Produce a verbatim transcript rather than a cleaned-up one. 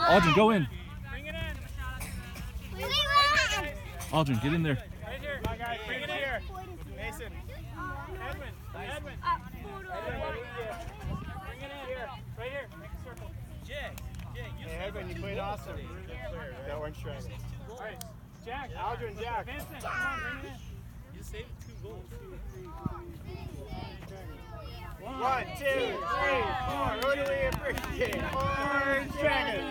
Aldrin, go in. Bring it in. Aldrin, get in there. Right here. My guy, bring it here. Mason. Edwin. Edwin. Bring it in here. Right here. Make a circle. Jay. Jay, you hey, Edwin, you played awesome. That orange triangle. All right. Jack. Aldrin, Jack. Vincent, come on, bring it in. You saved two goals. One, two, three, four. Who do we appreciate? Orange Dragon.